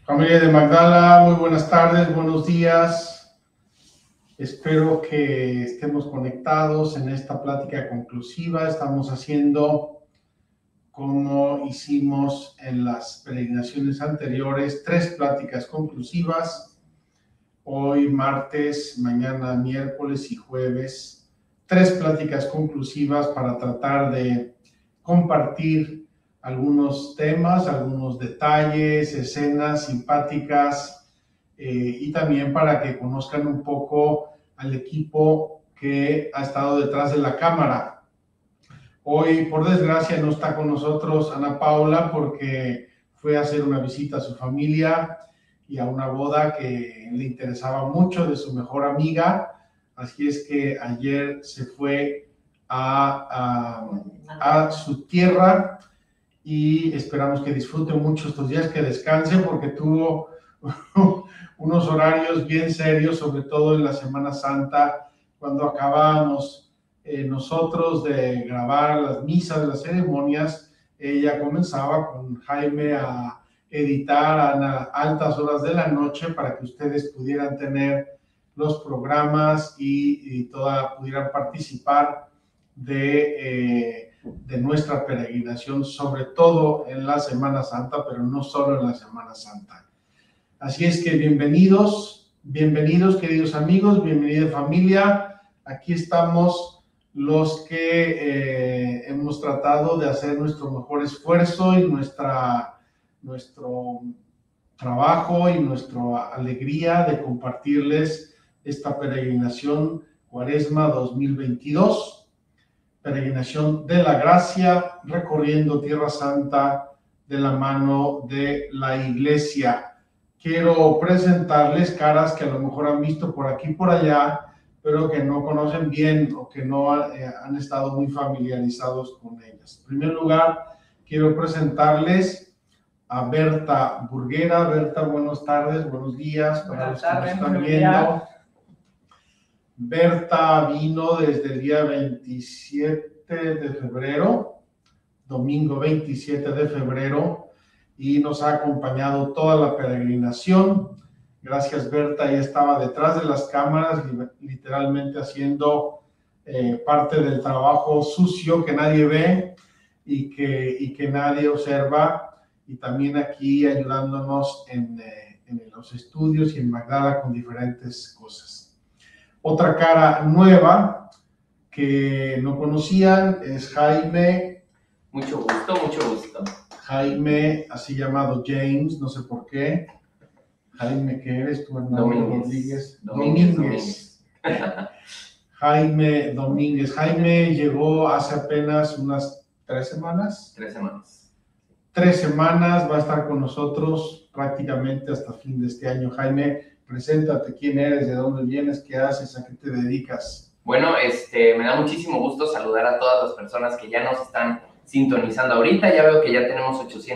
Familia de Magdala, muy buenas tardes, buenos días. Espero que estemos conectados en esta plática conclusiva. Estamos haciendo, como hicimos en las peregrinaciones anteriores, 3 pláticas conclusivas. Hoy martes, mañana miércoles y jueves, 3 pláticas conclusivas para tratar de compartir algunos temas, algunos detalles, escenas simpáticas, y también para que conozcan un poco al equipo que ha estado detrás de la cámara. Hoy, por desgracia, no está con nosotros Ana Paula porque fue a hacer una visita a su familia y a una boda que le interesaba mucho de su mejor amiga. Así es que ayer se fue a su tierra y esperamos que disfrute mucho estos días, que descanse porque tuvo unos horarios bien serios, sobre todo en la Semana Santa, cuando acabábamos nosotros de grabar las misas, las ceremonias. Ella comenzaba con Jaime a editar a altas horas de la noche para que ustedes pudieran tener los programas y pudieran participar de nuestra peregrinación, sobre todo en la Semana Santa, pero no solo en la Semana Santa. Así es que bienvenidos queridos amigos, bienvenida familia. Aquí estamos los que hemos tratado de hacer nuestro mejor esfuerzo y nuestro trabajo y nuestra alegría de compartirles esta peregrinación Cuaresma 2022. Peregrinación de la gracia, recorriendo Tierra Santa de la mano de la Iglesia. Quiero presentarles caras que a lo mejor han visto por aquí y por allá, pero que no conocen bien o que no han estado muy familiarizados con ellas. En primer lugar, quiero presentarles a Berta Burguera. Berta, buenas tardes, buenos días para los que nos están viendo. Berta vino desde el día 27 de febrero, domingo 27 de febrero, y nos ha acompañado toda la peregrinación. Gracias, Berta. Ella estaba detrás de las cámaras, literalmente haciendo parte del trabajo sucio que nadie ve y que nadie observa, y también aquí ayudándonos en los estudios y en Magdala con diferentes cosas. Otra cara nueva que no conocían es Jaime. Mucho gusto, mucho gusto. Jaime, así llamado James, no sé por qué. Jaime, ¿qué eres? Tu hermano Rodríguez. Domínguez. Jaime Domínguez. Jaime llegó hace apenas unas 3 semanas. 3 semanas. 3 semanas, va a estar con nosotros prácticamente hasta fin de este año. Jaime, preséntate, quién eres, de dónde vienes, qué haces, a qué te dedicas. Bueno, me da muchísimo gusto saludar a todas las personas que ya nos están sintonizando ahorita. Ya veo que ya tenemos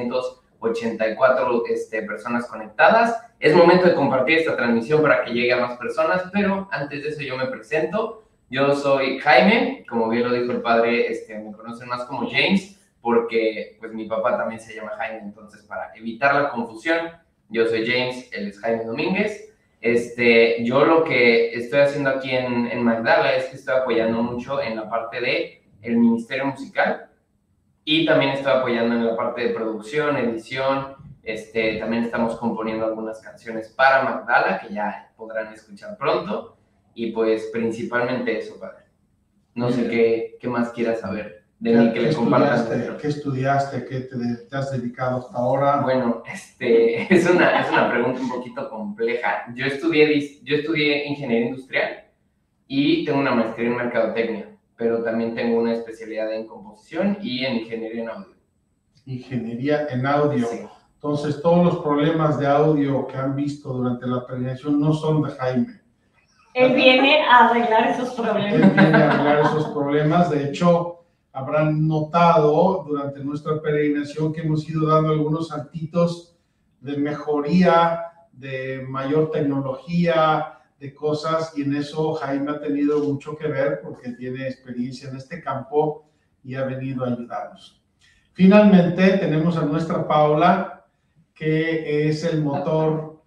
884 personas conectadas. Es momento de compartir esta transmisión para que llegue a más personas, pero antes de eso yo me presento. Yo soy Jaime, como bien lo dijo el padre, me conocen más como James, porque pues mi papá también se llama Jaime, entonces para evitar la confusión, yo soy James, él es Jaime Domínguez. Yo lo que estoy haciendo aquí en Magdala es que estoy apoyando mucho en la parte de el ministerio musical y también estoy apoyando en la parte de producción, edición. También estamos componiendo algunas canciones para Magdala que ya podrán escuchar pronto, y pues principalmente eso, padre. No sé qué más quieras saber de mí que le compartas. ¿Qué estudiaste? ¿Qué te has dedicado hasta ahora? Bueno, es una pregunta un poquito compleja. Yo estudié ingeniería industrial y tengo una maestría en mercadotecnia, pero también tengo una especialidad en composición y en ingeniería en audio. Ingeniería en audio. Sí. Entonces, todos los problemas de audio que han visto durante la peregrinación no son de Jaime. Él viene a arreglar esos problemas. Él viene a arreglar esos problemas. De hecho, habrán notado durante nuestra peregrinación que hemos ido dando algunos saltitos de mejoría, de mayor tecnología, de cosas, y en eso Jaime ha tenido mucho que ver porque tiene experiencia en este campo y ha venido a ayudarnos. Finalmente tenemos a nuestra Paula, que es el motor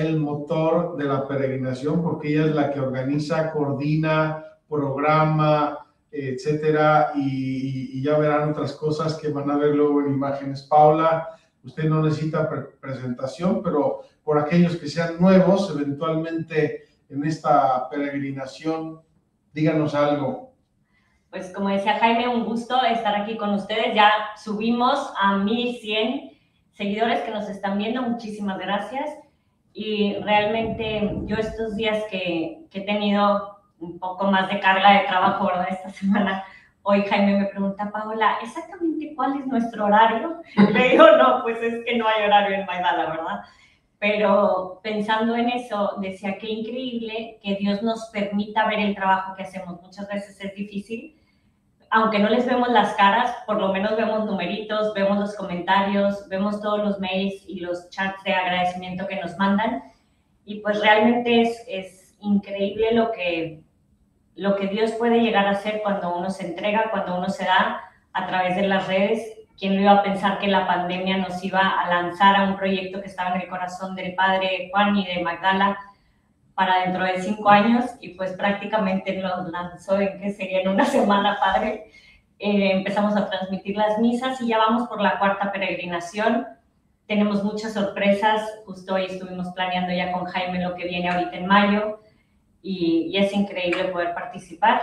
de la peregrinación, porque ella es la que organiza, coordina, programa, etcétera, y ya verán otras cosas que van a ver luego en imágenes. Paula, usted no necesita presentación, pero por aquellos que sean nuevos, eventualmente en esta peregrinación, díganos algo. Pues como decía Jaime, un gusto estar aquí con ustedes. Ya subimos a 1100 seguidores que nos están viendo. Muchísimas gracias. Y realmente yo estos días que he tenido un poco más de carga de trabajo, ¿verdad? Esta semana, hoy Jaime me pregunta, Paola, ¿exactamente cuál es nuestro horario? Le digo, no, pues es que no hay horario en Magdala, ¿verdad? Pero pensando en eso, decía qué increíble que Dios nos permita ver el trabajo que hacemos. Muchas veces es difícil, aunque no les vemos las caras, por lo menos vemos numeritos, vemos los comentarios, vemos todos los mails y los chats de agradecimiento que nos mandan. Y pues realmente es increíble lo que Dios puede llegar a hacer cuando uno se entrega, cuando uno se da a través de las redes. ¿Quién lo iba a pensar que la pandemia nos iba a lanzar a un proyecto que estaba en el corazón del padre Juan y de Magdala para dentro de 5 años? Y pues prácticamente nos lanzó en que sería en una semana, padre. Empezamos a transmitir las misas y ya vamos por la 4ª peregrinación. Tenemos muchas sorpresas. Justo hoy estuvimos planeando ya con Jaime lo que viene ahorita en mayo y es increíble poder participar.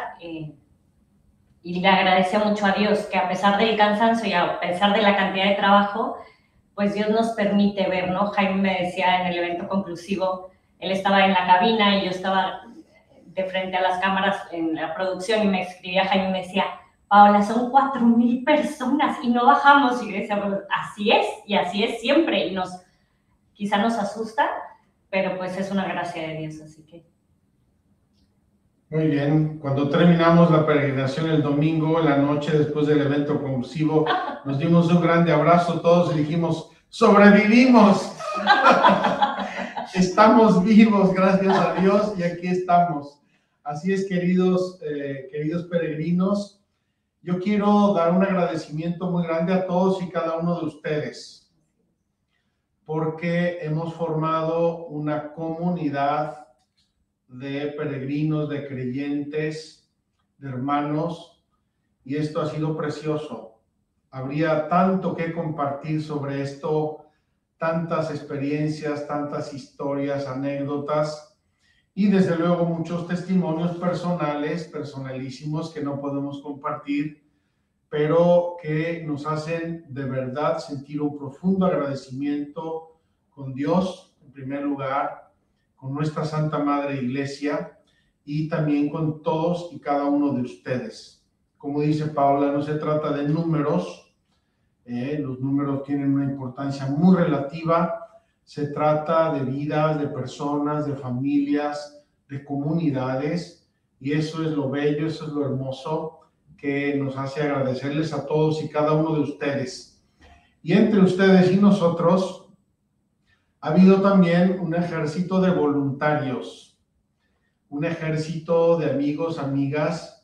Y le agradezco mucho a Dios que a pesar del cansancio y a pesar de la cantidad de trabajo, pues Dios nos permite ver, ¿no? Jaime me decía en el evento conclusivo, él estaba en la cabina y yo estaba de frente a las cámaras en la producción y me escribía Jaime y me decía, Paola, son 4,000 personas y no bajamos. Y yo decía, pues, así es, y así es siempre. Y quizá nos asusta, pero pues es una gracia de Dios, así que... Muy bien, cuando terminamos la peregrinación el domingo, en la noche, después del evento conclusivo, nos dimos un grande abrazo todos y dijimos, ¡sobrevivimos! Estamos vivos, gracias a Dios, y aquí estamos. Así es, queridos peregrinos, yo quiero dar un agradecimiento muy grande a todos y cada uno de ustedes, porque hemos formado una comunidad de peregrinos, de creyentes, de hermanos, y esto ha sido precioso. Habría tanto que compartir sobre esto, tantas experiencias, tantas historias, anécdotas, y desde luego muchos testimonios personalísimos que no podemos compartir, pero que nos hacen de verdad sentir un profundo agradecimiento con Dios, en primer lugar, con nuestra Santa Madre Iglesia y también con todos y cada uno de ustedes. Como dice Paula, no se trata de números, los números tienen una importancia muy relativa, se trata de vidas, de personas, de familias, de comunidades, y eso es lo bello, eso es lo hermoso que nos hace agradecerles a todos y cada uno de ustedes. Y entre ustedes y nosotros, ha habido también un ejército de voluntarios, un ejército de amigos, amigas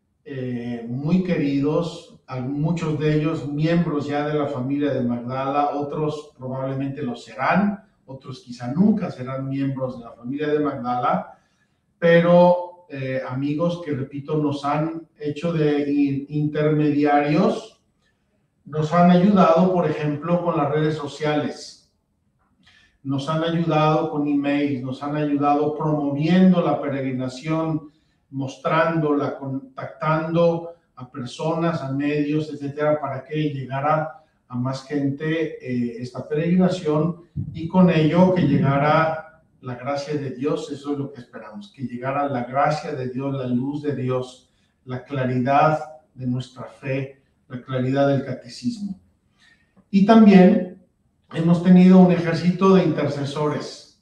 muy queridos, muchos de ellos miembros ya de la familia de Magdala, otros probablemente lo serán, otros quizá nunca serán miembros de la familia de Magdala, pero amigos que, repito, nos han hecho de intermediarios, nos han ayudado, por ejemplo, con las redes sociales. Nos han ayudado con emails, nos han ayudado promoviendo la peregrinación, mostrándola, contactando a personas, a medios, etcétera, para que llegara a más gente esta peregrinación y con ello que llegara la gracia de Dios. Eso es lo que esperamos, que llegara la gracia de Dios, la luz de Dios, la claridad de nuestra fe, la claridad del catecismo. Y también hemos tenido un ejército de intercesores.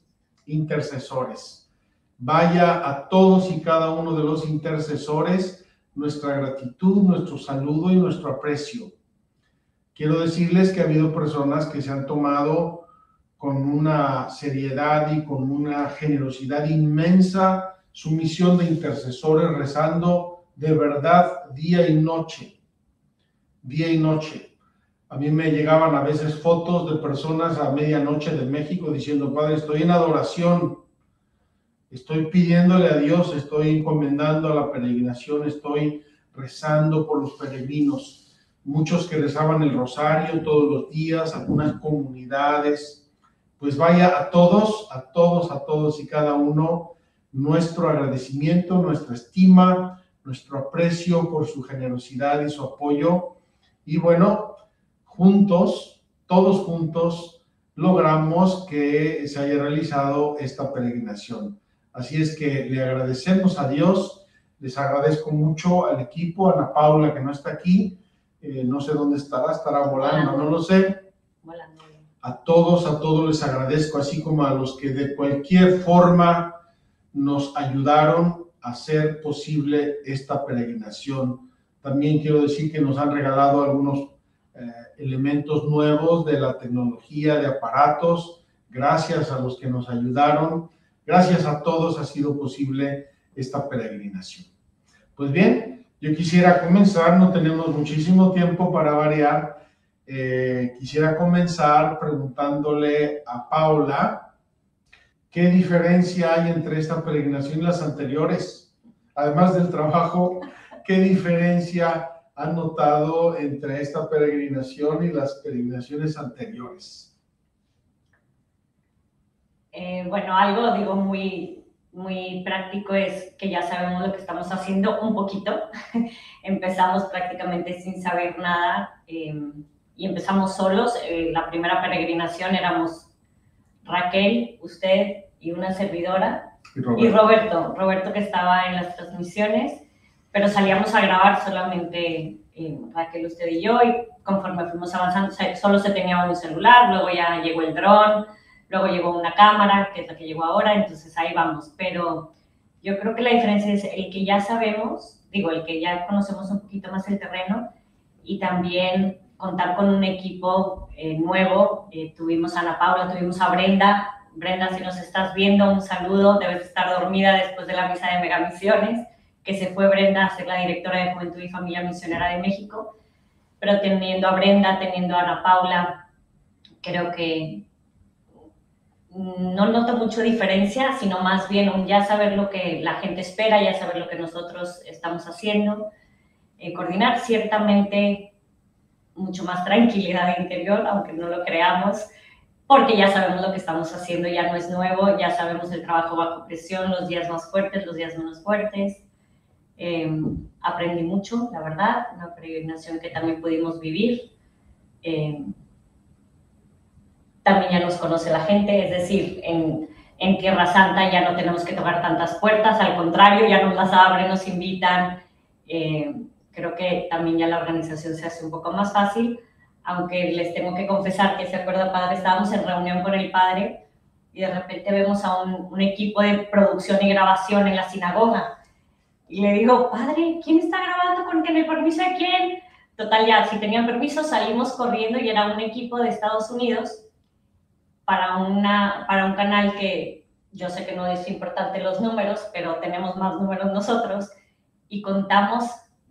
Vaya a todos y cada uno de los intercesores nuestra gratitud, nuestro saludo y nuestro aprecio. Quiero decirles que ha habido personas que se han tomado con una seriedad y con una generosidad inmensa su misión de intercesores, rezando de verdad día y noche. A mí me llegaban a veces fotos de personas a medianoche de México diciendo, Padre, estoy en adoración, estoy pidiéndole a Dios, estoy encomendando a la peregrinación, estoy rezando por los peregrinos. Muchos que rezaban el rosario todos los días, algunas comunidades. Pues vaya, a todos y cada uno, nuestro agradecimiento, nuestra estima, nuestro aprecio por su generosidad y su apoyo. Y bueno, todos juntos, logramos que se haya realizado esta peregrinación. Así es que le agradecemos a Dios, les agradezco mucho al equipo, a Ana Paula que no está aquí, no sé dónde estará volando, no lo sé. A todos les agradezco, así como a los que de cualquier forma nos ayudaron a hacer posible esta peregrinación. También quiero decir que nos han regalado algunos elementos nuevos de la tecnología, de aparatos. Gracias a los que nos ayudaron. Gracias a todos ha sido posible esta peregrinación. Pues bien, yo quisiera comenzar, no tenemos muchísimo tiempo para variar. Quisiera comenzar preguntándole a Paula qué diferencia hay entre esta peregrinación y las anteriores. Además del trabajo, ¿qué diferencia han notado entre esta peregrinación y las peregrinaciones anteriores? Bueno, algo digo muy práctico es que ya sabemos lo que estamos haciendo un poquito. Empezamos prácticamente sin saber nada y empezamos solos. La primera peregrinación éramos Raquel, usted y una servidora y Roberto que estaba en las transmisiones, pero salíamos a grabar solamente Raquel, usted y yo, y conforme fuimos avanzando solo se tenía un celular, luego ya llegó el dron, luego llegó una cámara, que es la que llegó ahora, entonces ahí vamos. Pero yo creo que la diferencia es el que ya sabemos, el que ya conocemos un poquito más el terreno, y también contar con un equipo nuevo. Tuvimos a Ana Paula, tuvimos a Brenda. Brenda, si nos estás viendo, un saludo, debes estar dormida después de la misa de Megamisiones, que se fue Brenda a ser la directora de Juventud y Familia Misionera de México, pero teniendo a Brenda, teniendo a Ana Paula, creo que no noto mucho diferencia, sino más bien un ya saber lo que la gente espera, ya saber lo que nosotros estamos haciendo, coordinar ciertamente mucho más tranquilidad interior, aunque no lo creamos, porque ya sabemos lo que estamos haciendo, ya no es nuevo, ya sabemos el trabajo bajo presión, los días más fuertes, los días menos fuertes. Aprendí mucho, la verdad, una peregrinación que también pudimos vivir. También ya nos conoce la gente, es decir, en Tierra Santa ya no tenemos que tocar tantas puertas, al contrario, ya nos las abren, nos invitan. Creo que también ya la organización se hace un poco más fácil, aunque les tengo que confesar que, ¿se acuerda, Padre? Estábamos en reunión con el Padre y de repente vemos a un equipo de producción y grabación en la sinagoga. Y le digo, Padre, ¿quién está grabando? ¿Con el permiso de quién? Total, ya, si tenían permiso, salimos corriendo y era un equipo de Estados Unidos para un canal que yo sé que no es importante los números, pero tenemos más números nosotros, y contamos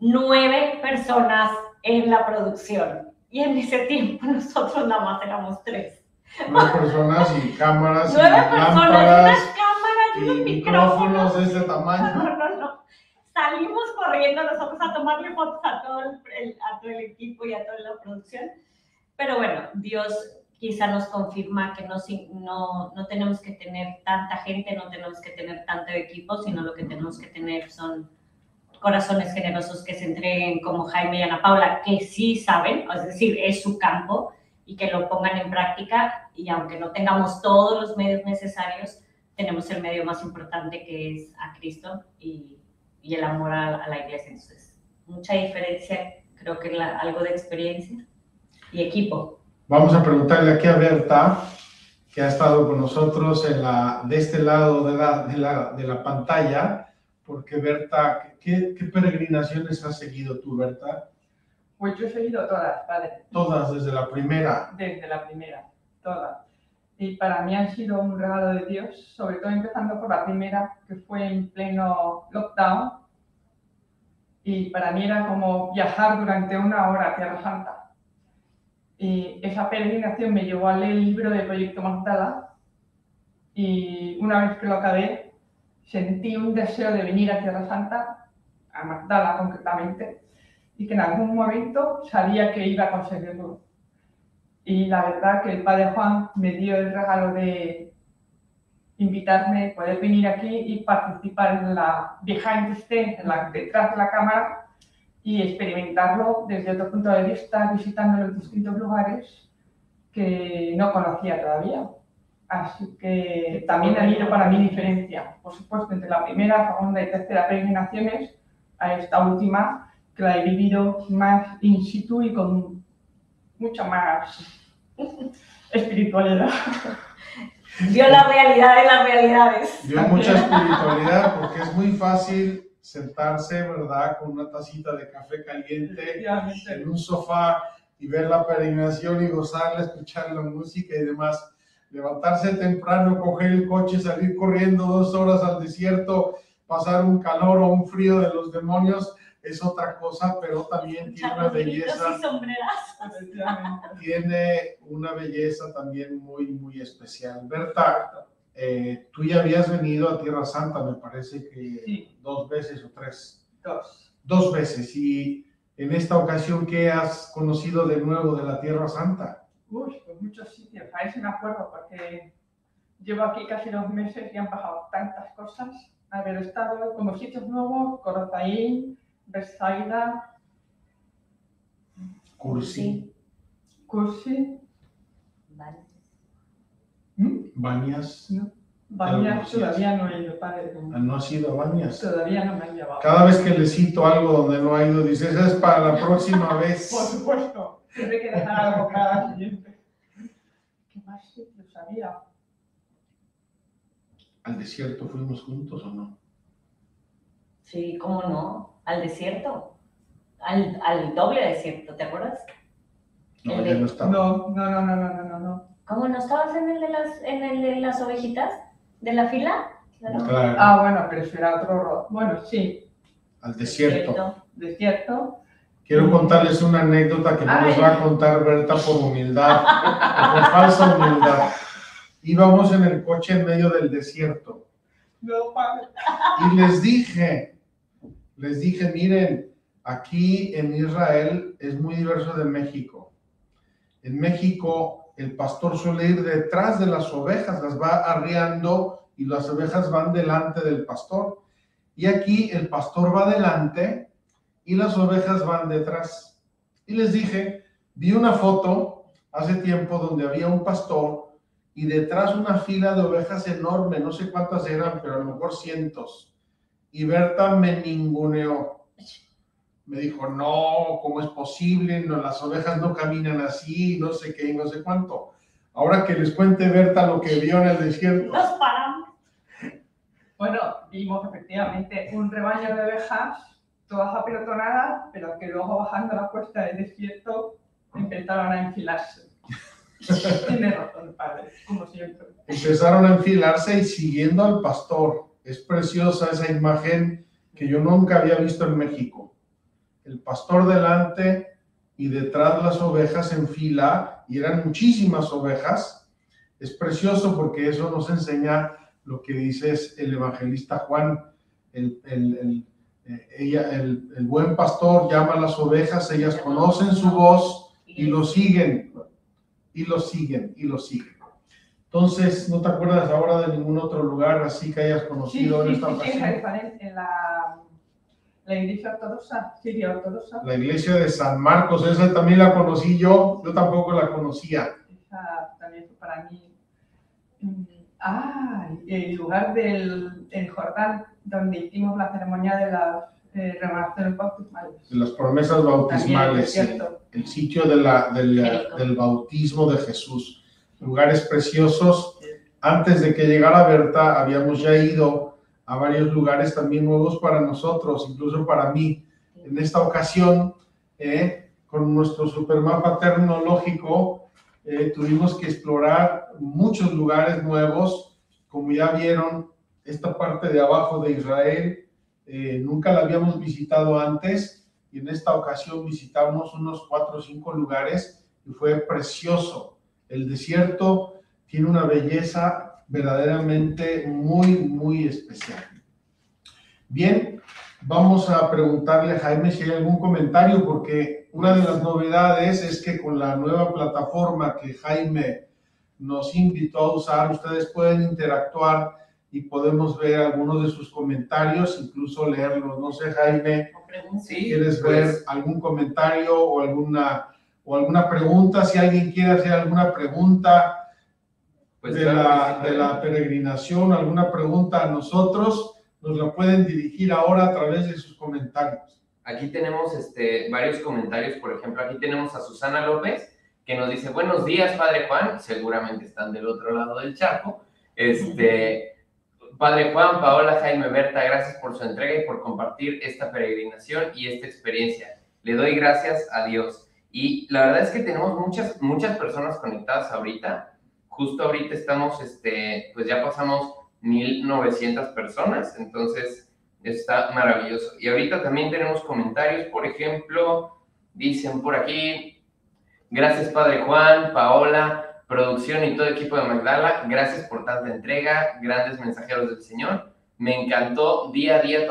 9 personas en la producción. Y en ese tiempo nosotros nada más éramos 3. 9 personas y cámaras 9 y personas, lámparas unas cámaras y unos micrófonos de ese tamaño. No. Salimos corriendo nosotros a tomarle fotos a todo el equipo y a toda la producción. Pero bueno, Dios quizá nos confirma que no tenemos que tener tanta gente, no tenemos que tener tanto equipo, sino lo que tenemos que tener son corazones generosos que se entreguen, como Jaime y Ana Paula, que sí saben, es decir, es su campo, y que lo pongan en práctica. Y aunque no tengamos todos los medios necesarios, tenemos el medio más importante, que es a Cristo y el amor a la iglesia. Entonces, mucha diferencia, creo que algo de experiencia y equipo. Vamos a preguntarle aquí a Berta, que ha estado con nosotros de este lado de la pantalla, porque Berta, ¿qué peregrinaciones has seguido tú, Berta? Pues yo he seguido todas, Padre. Todas, desde la primera. Desde la primera, todas. Y para mí han sido un regalo de Dios, sobre todo empezando por la primera, que fue en pleno lockdown. Y para mí era como viajar durante 1 hora a Tierra Santa. Y esa peregrinación me llevó a leer el libro del Proyecto Magdala y una vez que lo acabé, sentí un deseo de venir a Tierra Santa, a Magdala concretamente, y que en algún momento sabía que iba a conseguirlo. Y la verdad que el Padre Juan me dio el regalo de invitarme, poder venir aquí y participar en la behind the scenes, detrás de la cámara, y experimentarlo desde otro punto de vista, visitando los distintos lugares que no conocía todavía. Así que también ha habido para mí diferencia, por supuesto, entre la primera, segunda y tercera peregrinaciones a esta última, que la he vivido más in situ y con mucha más espiritualidad. Vio la realidad de las realidades. Vio mucha espiritualidad porque es muy fácil sentarse, ¿verdad?, con una tacita de café caliente en un sofá y ver la peregrinación y gozarla, escuchar la música y demás. Levantarse temprano, coger el coche, salir corriendo 2 horas al desierto, pasar un calor o un frío de los demonios, es otra cosa, pero también tiene una belleza. Tiene una belleza también muy, muy especial. Berta, tú ya habías venido a Tierra Santa, me parece que sí. 2 veces o 3. 2 veces. Y en esta ocasión, ¿qué has conocido de nuevo de la Tierra Santa? Pues muchos sitios. A eso me acuerdo porque llevo aquí casi 2 meses y han pasado tantas cosas. Haber estado como sitios nuevos, Corozaín, Bethsaida, Cursi. Vale. Bañas. No. Bañas todavía no he ido, padre. ¿No has ido a Bañas? Todavía no me han llevado. Cada vez que le cito algo donde no ha ido, dice, esa es para la próxima vez. Por supuesto. Tiene que dejar algo para la siguiente. ¿Qué más sitios había? ¿Al desierto fuimos juntos o no? Sí, ¿cómo no? Al desierto. Al doble desierto, ¿te acuerdas? No, ya no estaba. No. ¿Cómo no estabas en el de las ovejitas? ¿De la fila? Claro. Ah, bueno, pero eso era otro. Bueno, sí. Al desierto. Desierto. Quiero contarles una anécdota que no les va a contar Berta por humildad, o por falsa humildad. Íbamos en el coche en medio del desierto. No, padre. Y les dije, miren, aquí en Israel es muy diverso de México. En México el pastor suele ir detrás de las ovejas, las va arreando y las ovejas van delante del pastor. Y aquí el pastor va delante y las ovejas van detrás. Y les dije, vi una foto hace tiempo donde había un pastor y detrás una fila de ovejas enorme, no sé cuántas eran, pero a lo mejor cientos. Y Berta me ninguneó. Me dijo, no, ¿cómo es posible? No, las ovejas no caminan así, no sé qué, no sé cuánto. Ahora que les cuente Berta lo que vio en el desierto. Nos paramos. Bueno, vimos efectivamente un rebaño de ovejas, todas apelotonadas, pero que luego bajando la cuesta del desierto empezaron a enfilarse. Tiene razón, padre, como siempre. Empezaron a enfilarse y siguiendo al pastor. Es preciosa esa imagen que yo nunca había visto en México. El pastor delante y detrás las ovejas en fila, y eran muchísimas ovejas. Es precioso porque eso nos enseña lo que dice el evangelista Juan. El buen pastor llama a las ovejas, ellas conocen su voz y lo siguen. Y lo siguen. Entonces, ¿no te acuerdas ahora de ningún otro lugar así que hayas conocido en esta ocasión? Sí, en la iglesia ortodoxa, siria ortodoxa. La iglesia de San Marcos, esa también la conocí yo tampoco la conocía. Esa también fue para mí. El lugar del Jordán, donde hicimos la ceremonia de las renovaciones bautismales. De las promesas bautismales, también, el sitio del bautismo de Jesús. Lugares preciosos. Antes de que llegara Berta, habíamos ya ido a varios lugares también nuevos para nosotros, incluso para mí. En esta ocasión, con nuestro supermapa tecnológico, tuvimos que explorar muchos lugares nuevos. Como ya vieron, esta parte de abajo de Israel, nunca la habíamos visitado antes, y en esta ocasión visitamos unos 4 o 5 lugares y fue precioso. El desierto tiene una belleza verdaderamente muy especial. Bien, vamos a preguntarle a Jaime si hay algún comentario, porque una de las novedades es que con la nueva plataforma que Jaime nos invitó a usar, ustedes pueden interactuar y podemos ver algunos de sus comentarios, incluso leerlos. No sé, Jaime, si quieres ver algún comentario o alguna pregunta, si alguien quiere hacer alguna pregunta de la peregrinación, alguna pregunta a nosotros, nos la pueden dirigir ahora a través de sus comentarios. Aquí tenemos varios comentarios. Por ejemplo, aquí tenemos a Susana López, que nos dice: buenos días, Padre Juan. Seguramente están del otro lado del charco. Padre Juan, Paola, Jaime, Berta, gracias por su entrega y por compartir esta peregrinación y esta experiencia. Le doy gracias a Dios. Y la verdad es que tenemos muchas personas conectadas ahorita. Justo ahorita estamos, pues ya pasamos 1,900 personas, entonces está maravilloso. Y ahorita también tenemos comentarios. Por ejemplo, dicen por aquí: gracias, Padre Juan, Paola, producción y todo equipo de Magdala, gracias por tanta entrega, grandes mensajeros del Señor. Me encantó día a día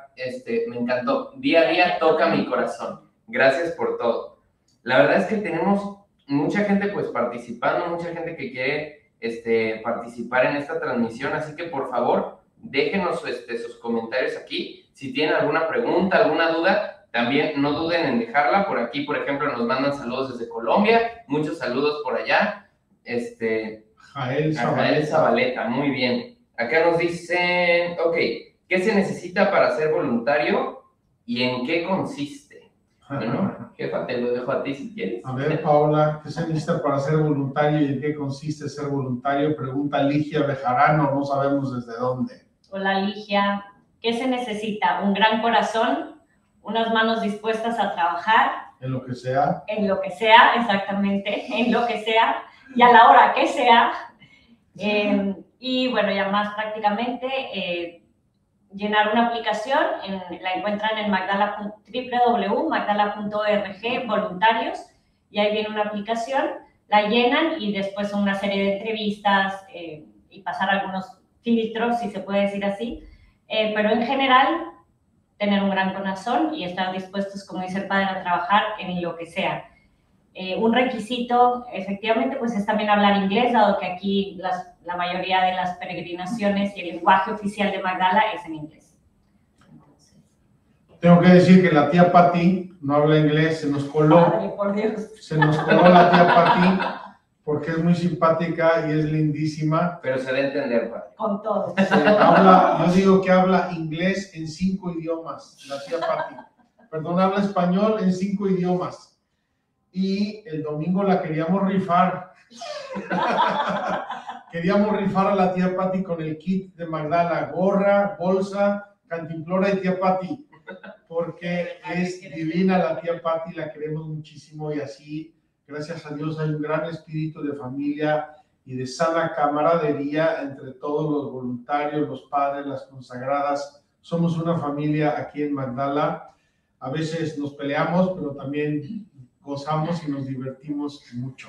toca mi corazón. Gracias por todo. La verdad es que tenemos mucha gente pues participando, mucha gente que quiere participar en esta transmisión, así que por favor déjenos sus comentarios aquí. Si tienen alguna pregunta, alguna duda, también no duden en dejarla. Por aquí, por ejemplo, nos mandan saludos desde Colombia, muchos saludos por allá. Jael Zabaleta, muy bien. Acá nos dicen, ok, ¿qué se necesita para ser voluntario y en qué consiste? Bueno, jefa, te lo dejo a ti si quieres. A ver, Paola, ¿qué se necesita para ser voluntario y en qué consiste ser voluntario? Pregunta Ligia Bejarano, no sabemos desde dónde. Hola, Ligia. ¿Qué se necesita? Un gran corazón, unas manos dispuestas a trabajar. En lo que sea. En lo que sea, exactamente, en lo que sea. Y a la hora que sea, y bueno, ya más prácticamente, llenar una aplicación, la encuentran en www.magdala.org, voluntarios, y ahí viene una aplicación, la llenan y después una serie de entrevistas y pasar algunos filtros, si se puede decir así, pero en general, tener un gran corazón y estar dispuestos, como dice el Padre, a trabajar en lo que sea. Un requisito, efectivamente, pues es también hablar inglés, dado que aquí la mayoría de las peregrinaciones y el lenguaje oficial de Magdala es en inglés. Entonces, tengo que decir que la tía Pati no habla inglés, se nos coló. Padre, por Dios. Se nos coló la tía Pati porque es muy simpática y es lindísima. Pero se debe entender, Padre. Con todo. Yo digo que habla inglés en 5 idiomas, la tía Pati. Perdón, habla español en 5 idiomas. Y el domingo la queríamos rifar. Queríamos rifar a la tía Pati con el kit de Magdala, gorra, bolsa, cantimplora y tía Pati, porque es divina la tía Pati, la queremos muchísimo y así, gracias a Dios, hay un gran espíritu de familia y de sana camaradería entre todos los voluntarios, los padres, las consagradas. Somos una familia aquí en Magdala. A veces nos peleamos, pero también gozamos y nos divertimos mucho.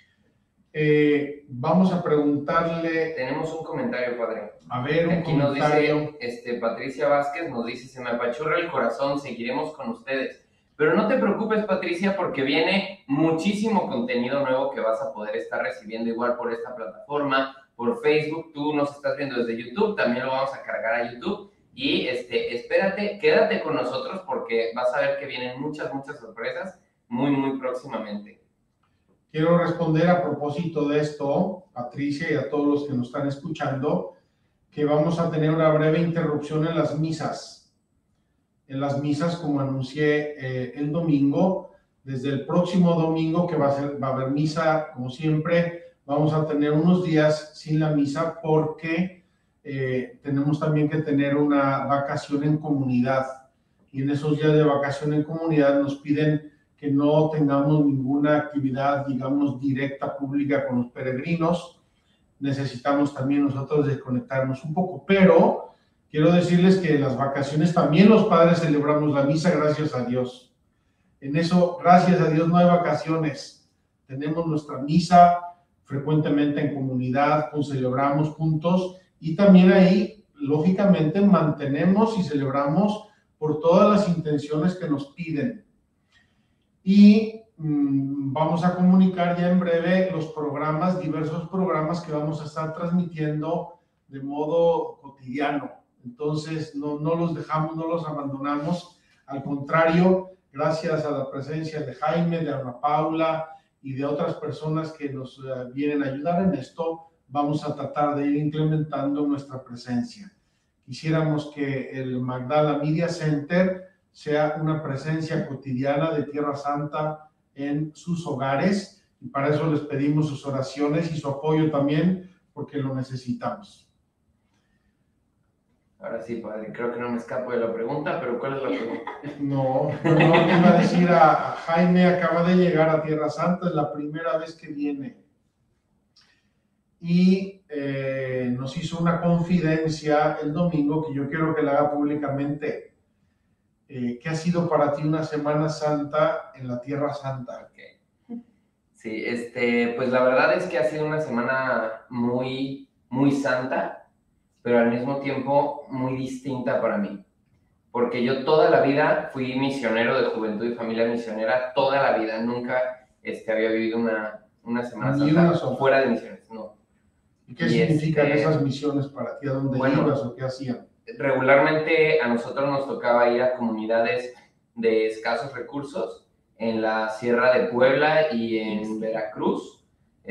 Vamos a preguntarle. Tenemos un comentario, Padre. A ver, un aquí comentario. Nos dice, Patricia Vázquez nos dice: se me apachurra el corazón, seguiremos con ustedes. Pero no te preocupes, Patricia, porque viene muchísimo contenido nuevo que vas a poder estar recibiendo igual por esta plataforma, por Facebook. Tú nos estás viendo desde YouTube, también lo vamos a cargar a YouTube. Y espérate, quédate con nosotros porque vas a ver que vienen muchas sorpresas muy próximamente. Quiero responder a propósito de esto, Patricia, y a todos los que nos están escuchando, que vamos a tener una breve interrupción en las misas. En las misas, como anuncié el domingo, desde el próximo domingo, que va a haber misa, como siempre, vamos a tener unos días sin la misa porque tenemos también que tener una vacación en comunidad. Y en esos días de vacación en comunidad nos piden que no tengamos ninguna actividad, digamos, directa, pública con los peregrinos. Necesitamos también nosotros desconectarnos un poco, pero quiero decirles que en las vacaciones también los padres celebramos la misa, gracias a Dios. En eso, gracias a Dios, no hay vacaciones. tenemos nuestra misa frecuentemente en comunidad, celebramos juntos y también ahí, lógicamente, mantenemos y celebramos por todas las intenciones que nos piden. Y vamos a comunicar ya en breve los programas, diversos programas que vamos a estar transmitiendo de modo cotidiano. Entonces, no los dejamos, no los abandonamos. Al contrario, gracias a la presencia de Jaime, de Ana Paula y de otras personas que nos vienen a ayudar en esto, vamos a tratar de ir incrementando nuestra presencia. Quisiéramos que el Magdala Media Center sea una presencia cotidiana de Tierra Santa en sus hogares, y para eso les pedimos sus oraciones y su apoyo también, porque lo necesitamos. Ahora sí, padre, creo que no me escapo de la pregunta, pero ¿cuál es la pregunta? No, te iba a decir a Jaime, acaba de llegar a Tierra Santa, es la primera vez que viene. Y nos hizo una confidencia el domingo que yo quiero que la haga públicamente. ¿Qué ha sido para ti una Semana Santa en la Tierra Santa? Okay. Sí, pues la verdad es que ha sido una semana muy, muy santa, pero al mismo tiempo muy distinta para mí. Porque yo toda la vida fui misionero de Juventud y Familia Misionera, toda la vida. Nunca había vivido una Semana Santa fuera de misiones, no. ¿Y qué significan esas misiones para ti? ¿A dónde ibas o qué hacían? Regularmente a nosotros nos tocaba ir a comunidades de escasos recursos en la Sierra de Puebla y en Veracruz.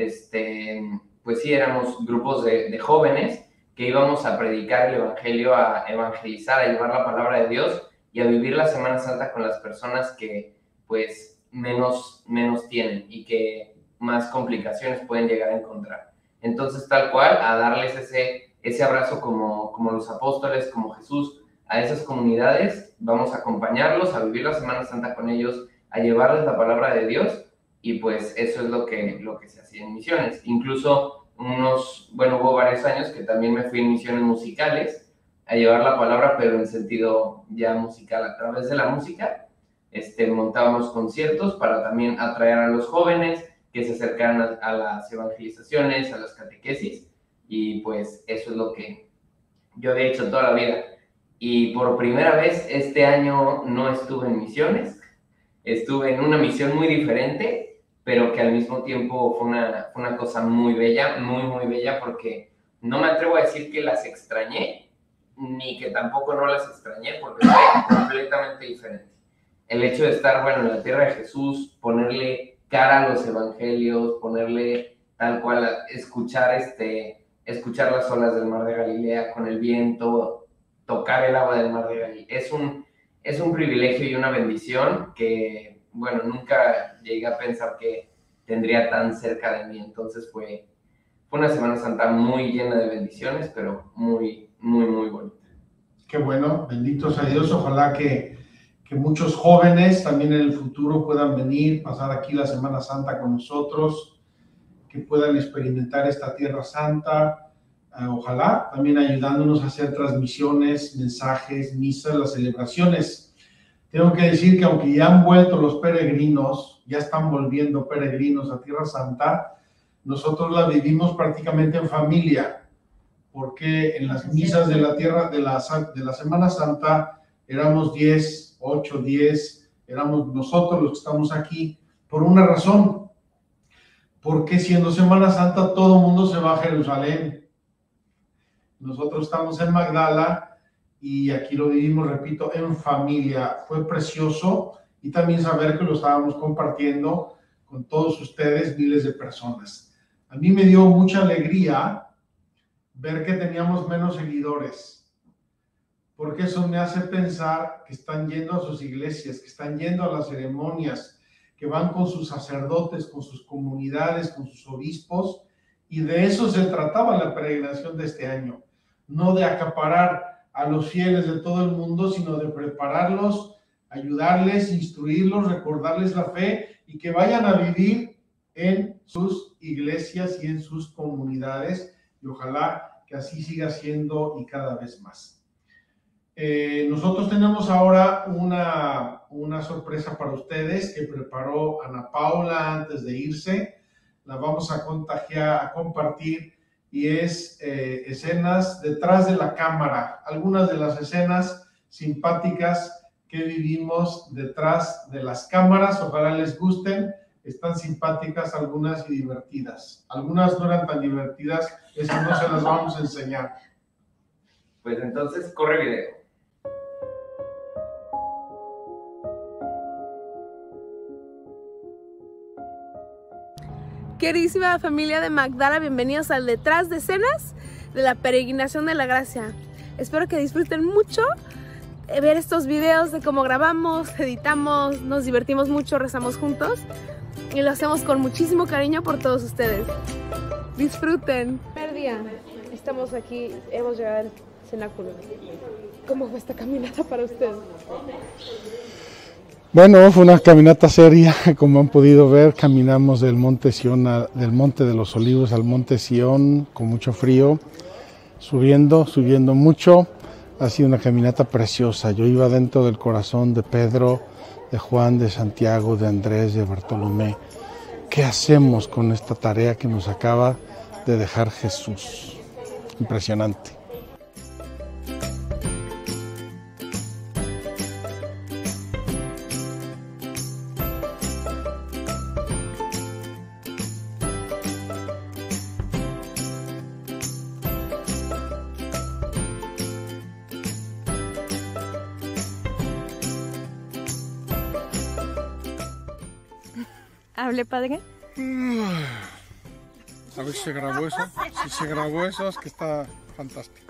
Pues sí, éramos grupos de jóvenes que íbamos a predicar el evangelio, a evangelizar, a llevar la palabra de Dios y a vivir la Semana Santa con las personas que pues menos tienen y que más complicaciones pueden llegar a encontrar. Entonces, tal cual, a darles ese abrazo como los apóstoles, como Jesús, a esas comunidades, vamos a acompañarlos, a vivir la Semana Santa con ellos, a llevarles la palabra de Dios, y pues eso es lo que se hacía en misiones. Incluso hubo varios años que también me fui en misiones musicales, a llevar la palabra, pero en sentido ya musical, a través de la música, montábamos conciertos para también atraer a los jóvenes que se acercaran a las evangelizaciones, a las catequesis, y pues eso es lo que yo había hecho toda la vida. Y por primera vez este año no estuve en misiones, estuve en una misión muy diferente, pero que al mismo tiempo fue una cosa muy bella, muy, muy bella, porque no me atrevo a decir que las extrañé, ni que tampoco no las extrañé, porque fue completamente diferente. El hecho de estar, en la tierra de Jesús, ponerle cara a los evangelios, ponerle tal cual, escuchar las olas del mar de Galilea con el viento, tocar el agua del mar de Galilea. Es un privilegio y una bendición que, nunca llegué a pensar que tendría tan cerca de mí. Entonces fue una Semana Santa muy llena de bendiciones, pero muy, muy, muy bonita. Qué bueno, bendito sea Dios. Ojalá que muchos jóvenes también en el futuro puedan venir, pasar aquí la Semana Santa con nosotros, que puedan experimentar esta Tierra Santa. Ojalá también ayudándonos a hacer transmisiones, mensajes, misas, las celebraciones. Tengo que decir que aunque ya han vuelto los peregrinos, ya están volviendo peregrinos a Tierra Santa, nosotros la vivimos prácticamente en familia, porque en las misas de la tierra de la Semana Santa éramos 8, 10, éramos nosotros los que estamos aquí, por una razón, porque siendo Semana Santa todo el mundo se va a Jerusalén. Nosotros estamos en Magdala y aquí lo vivimos, repito, en familia. Fue precioso, y también saber que lo estábamos compartiendo con todos ustedes, miles de personas. A mí me dio mucha alegría ver que teníamos menos seguidores, porque eso me hace pensar que están yendo a sus iglesias, que están yendo a las ceremonias, que van con sus sacerdotes, con sus comunidades, con sus obispos, y de eso se trataba la peregrinación de este año, no de acaparar a los fieles de todo el mundo, sino de prepararlos, ayudarles, instruirlos, recordarles la fe, y que vayan a vivir en sus iglesias y en sus comunidades, y ojalá que así siga siendo y cada vez más. Nosotros tenemos ahora una sorpresa para ustedes que preparó Ana Paula antes de irse. La vamos a compartir y es escenas detrás de la cámara. Algunas de las escenas simpáticas que vivimos detrás de las cámaras. Ojalá les gusten. Están simpáticas algunas y divertidas. Algunas no eran tan divertidas. Eso no se las vamos a enseñar. Pues entonces, corre video. Queridísima familia de Magdala, bienvenidos al Detrás de Escenas de la Peregrinación de la Gracia. Espero que disfruten mucho ver estos videos de cómo grabamos, editamos, nos divertimos mucho, rezamos juntos y lo hacemos con muchísimo cariño por todos ustedes. Disfruten. Primer día, estamos aquí, hemos llegado al cenáculo. ¿Cómo fue esta caminata para ustedes? Bueno, fue una caminata seria, como han podido ver, caminamos del monte Sión, del monte de los Olivos al monte Sión, con mucho frío, subiendo mucho. Ha sido una caminata preciosa. Yo iba dentro del corazón de Pedro, de Juan, de Santiago, de Andrés, de Bartolomé. ¿Qué hacemos con esta tarea que nos acaba de dejar Jesús? Impresionante. ¿Hable, padre? A ver si se grabó eso. Si se grabó eso, es que está fantástico.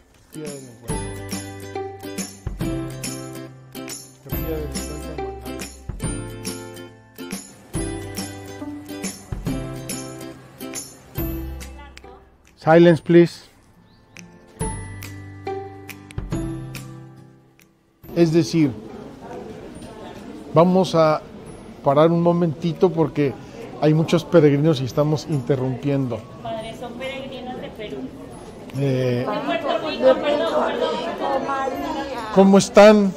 Silence, please. Es decir, vamos a parar un momentito porque hay muchos peregrinos y estamos interrumpiendo. Padre, son peregrinos de Perú. De Puerto Rico, perdón. ¿Cómo están?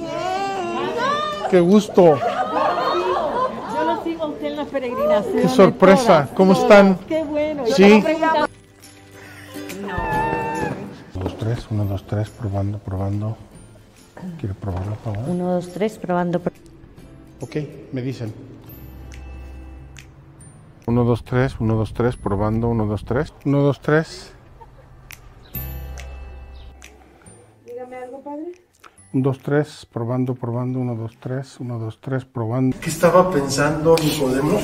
¡Qué gusto! Yo lo sigo a usted en la peregrinación. ¡Qué sorpresa! ¿Cómo están? ¡Qué bueno! ¿Sí? 1, 2, 3, 1, 2, 3, probando. ¿Quiere probarlo, por favor? 1, 2, 3, probando. Ok, me dicen. 1, 2, 3, 1, 2, 3, probando, 1, 2, 3. 1, 2, 3. Dígame algo, padre. 1, 2, 3, probando, 1, 2, 3, 1, 2, 3, probando. ¿Qué estaba pensando Nicodemo?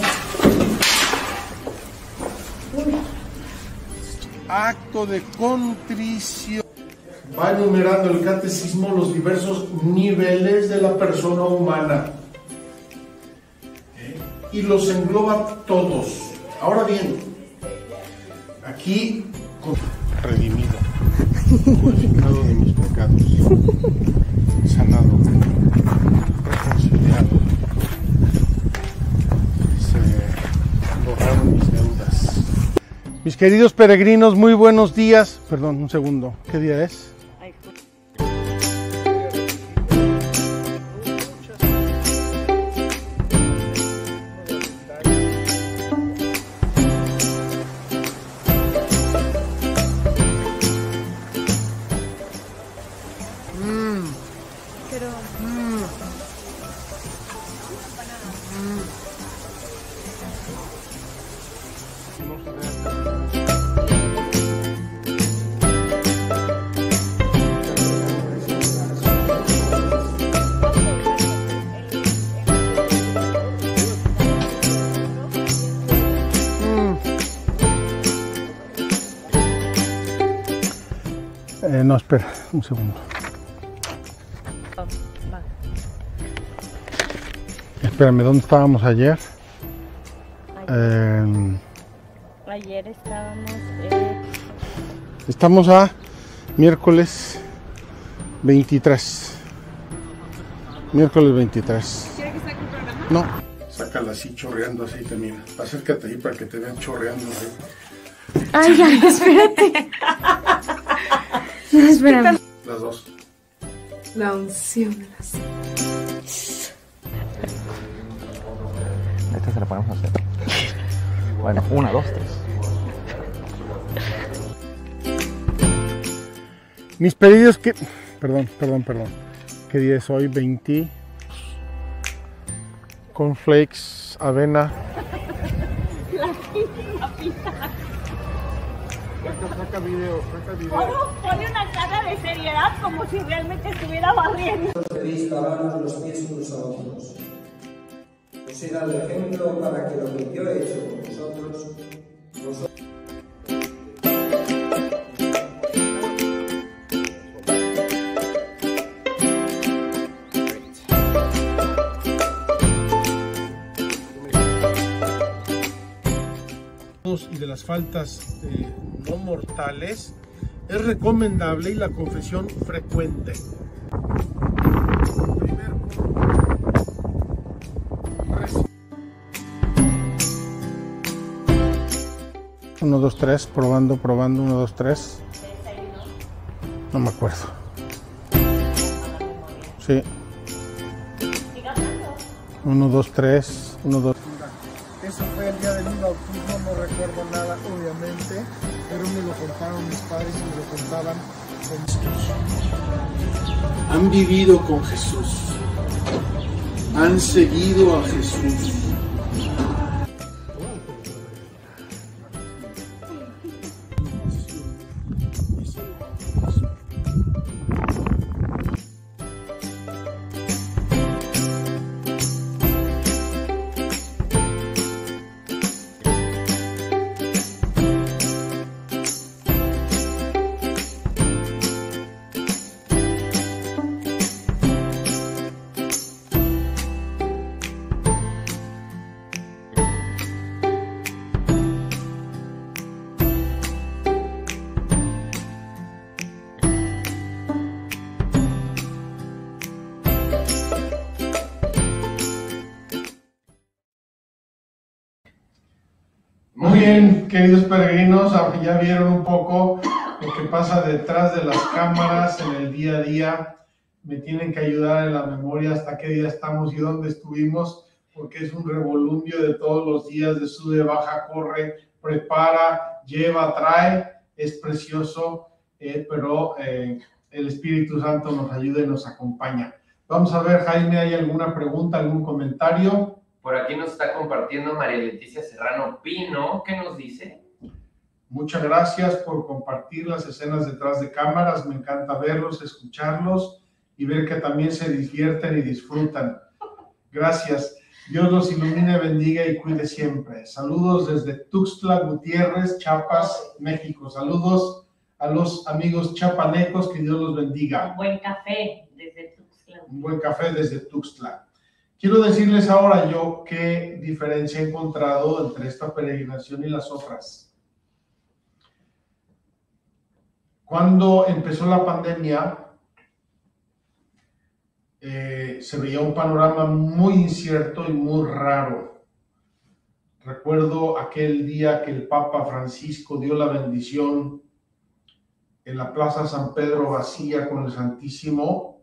Acto de contrición. Va enumerando el catecismo los diversos niveles de la persona humana. Y los engloba todos. Ahora bien, aquí Redimido, purificado de mis pecados, sanado, reconciliado, se borraron mis deudas. Mis queridos peregrinos, muy buenos días. Perdón, un segundo. ¿Qué día es? No, espera, un segundo. Espérame, ¿dónde estábamos ayer? Ayer estábamos... Estamos a miércoles 23. Miércoles 23. ¿Quiere que saque un programa? No. Sácala así, chorreando aceite, mira. Acércate ahí para que te vean chorreando aceite. Ay, ya, espérate. No, espérame. Las dos. La unción de las... Esta se la podemos hacer. Bueno, 1, 2, 3. Mis pedidos que... Perdón. ¿Qué día es hoy? 20. Cornflakes, avena. Saca video. Pone una cara de seriedad como si realmente estuviera barriendo. Queréis lavarnos los pies unos a otros. Os he dado ejemplo para que lo que yo he hecho con vosotros, y de las faltas no mortales, es recomendable y la confesión frecuente. 1, 2, 3, probando, 1, 2, 3. No me acuerdo. Sí. 1, 2, 3, 1, 2. Eso fue el día de mi bautismo, no recuerdo nada, obviamente, pero me lo contaron mis padres y me lo contaban con Jesús. Han vivido con Jesús, han seguido a Jesús. Muy bien, queridos peregrinos, ya vieron un poco lo que pasa detrás de las cámaras en el día a día. Me tienen que ayudar en la memoria hasta qué día estamos y dónde estuvimos, porque es un revolumbio de todos los días, de sube, baja, corre, prepara, lleva, trae. Es precioso, pero el Espíritu Santo nos ayuda y nos acompaña. Vamos a ver, Jaime, ¿hay alguna pregunta, algún comentario? Por aquí nos está compartiendo María Leticia Serrano Pino. ¿Qué nos dice? Muchas gracias por compartir las escenas detrás de cámaras. Me encanta verlos, escucharlos y ver que también se divierten y disfrutan. Gracias. Dios los ilumine, bendiga y cuide siempre. Saludos desde Tuxtla Gutiérrez, Chiapas, México. Saludos a los amigos chapanecos, que Dios los bendiga. Un buen café desde Tuxtla. Un buen café desde Tuxtla. Quiero decirles ahora yo qué diferencia he encontrado entre esta peregrinación y las otras. Cuando empezó la pandemia, se veía un panorama muy incierto y muy raro. Recuerdo aquel día que el Papa Francisco dio la bendición en la Plaza San Pedro vacía con el Santísimo,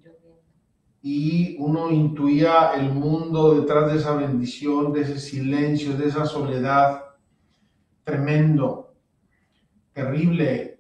y uno intuía el mundo detrás de esa bendición, de ese silencio, de esa soledad tremendo, terrible,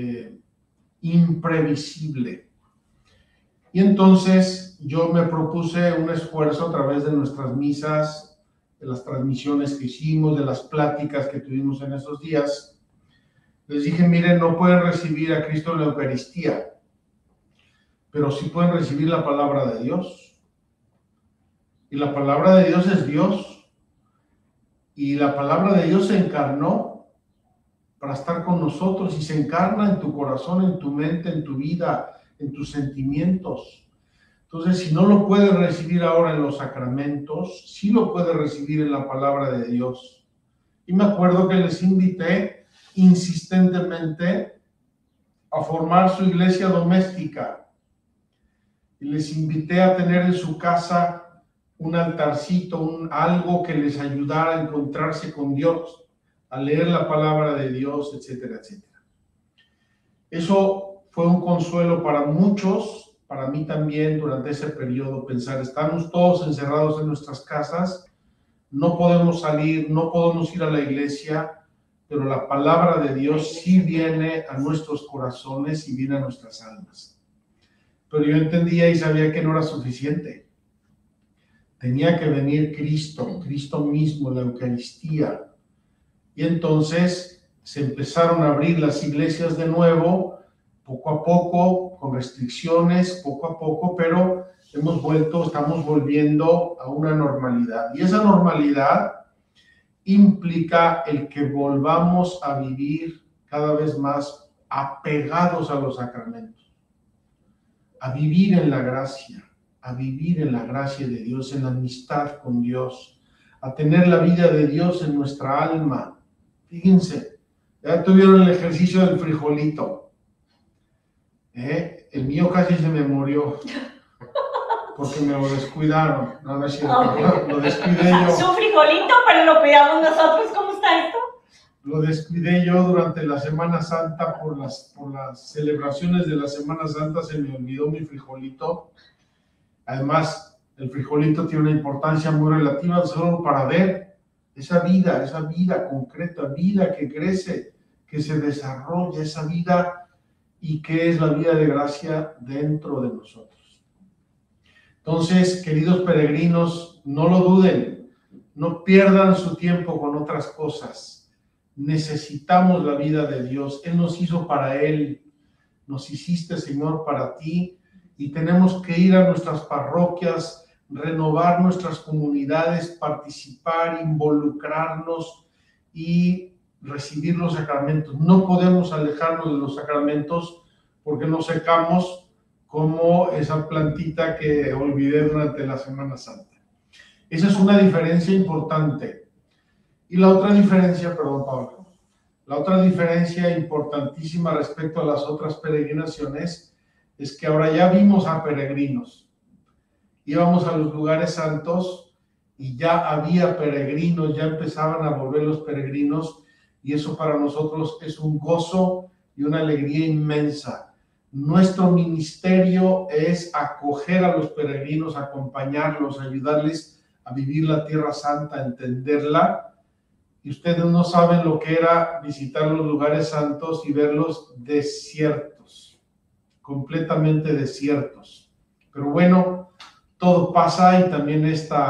imprevisible. Y entonces yo me propuse un esfuerzo a través de nuestras misas, de las transmisiones que hicimos, de las pláticas que tuvimos en esos días. Les dije, miren, no pueden recibir a Cristo en la Eucaristía, pero sí pueden recibir la palabra de Dios. Y la palabra de Dios es Dios. Y la palabra de Dios se encarnó para estar con nosotros y se encarna en tu corazón, en tu mente, en tu vida, en tus sentimientos. Entonces, si no lo puedes recibir ahora en los sacramentos, sí lo puedes recibir en la palabra de Dios. Y me acuerdo que les invité insistentemente a formar su iglesia doméstica. Y les invité a tener en su casa un altarcito, algo que les ayudara a encontrarse con Dios, a leer la palabra de Dios, etcétera, etcétera. Eso fue un consuelo para muchos, para mí también durante ese periodo pensar, estamos todos encerrados en nuestras casas, no podemos salir, no podemos ir a la iglesia, pero la palabra de Dios sí viene a nuestros corazones y viene a nuestras almas. Pero yo entendía y sabía que no era suficiente. Tenía que venir Cristo, Cristo mismo, la Eucaristía. Y entonces se empezaron a abrir las iglesias de nuevo, poco a poco, con restricciones, poco a poco, pero estamos volviendo a una normalidad. Y esa normalidad implica el que volvamos a vivir cada vez más apegados a los sacramentos, a vivir en la gracia, a vivir en la gracia de Dios, en la amistad con Dios, a tener la vida de Dios en nuestra alma. Fíjense, ya tuvieron el ejercicio del frijolito. El mío casi se me murió porque me lo descuidaron. No es cierto, lo descuidé yo. Su frijolito, pero lo cuidamos nosotros. ¿Cómo está esto? Lo descuidé yo durante la Semana Santa por las celebraciones de la Semana Santa, se me olvidó mi frijolito. Además, el frijolito tiene una importancia muy relativa solo para ver esa vida concreta, vida que crece, que se desarrolla, esa vida y que es la vida de gracia dentro de nosotros. Entonces, queridos peregrinos, no lo duden, no pierdan su tiempo con otras cosas. Necesitamos la vida de Dios. Él nos hizo para Él. Nos hiciste, Señor, para ti. Y tenemos que ir a nuestras parroquias, renovar nuestras comunidades, participar, involucrarnos y recibir los sacramentos. No podemos alejarnos de los sacramentos porque nos secamos como esa plantita que olvidé durante la Semana Santa. Esa es una diferencia importante. Y la otra diferencia, perdón, Pablo, la otra diferencia importantísima respecto a las otras peregrinaciones es que ahora ya vimos a peregrinos. Íbamos a los lugares santos y ya había peregrinos, ya empezaban a volver los peregrinos, y eso para nosotros es un gozo y una alegría inmensa. Nuestro ministerio es acoger a los peregrinos, acompañarlos, ayudarles a vivir la Tierra Santa, a entenderla. Y ustedes no saben lo que era visitar los lugares santos y verlos desiertos, completamente desiertos. Pero bueno, todo pasa y también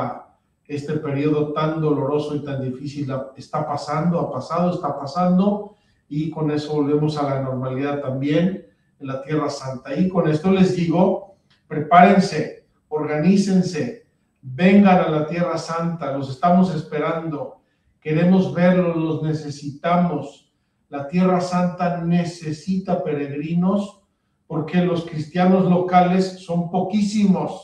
este periodo tan doloroso y tan difícil está pasando, ha pasado, está pasando, y con eso volvemos a la normalidad también en la Tierra Santa. Y con esto les digo, prepárense, organícense, vengan a la Tierra Santa, los estamos esperando, queremos verlos, los necesitamos. La Tierra Santa necesita peregrinos porque los cristianos locales son poquísimos.